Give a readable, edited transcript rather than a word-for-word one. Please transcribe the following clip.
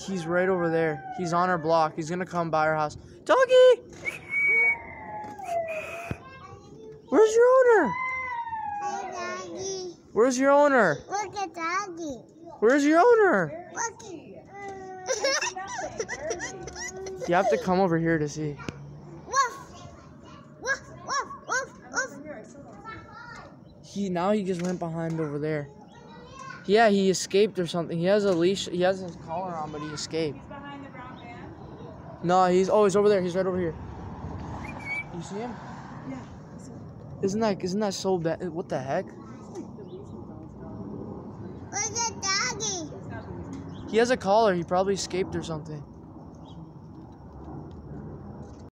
He's right over there. He's on our block. He's gonna come by our house. Doggy! Where's your owner? Hey, Doggy. Where's your owner? Look at Doggy. Where's your owner? Look. You have to come over here to see. Woof. Woof, woof, woof, woof. He just went behind over there. Yeah, he escaped or something. He has a leash. He has his collar on, but he escaped. He's behind the brown van? No, he's over there. He's right over here. You see him? Yeah. Isn't that so bad? What the heck? Look at Doggy. He has a collar. He probably escaped or something.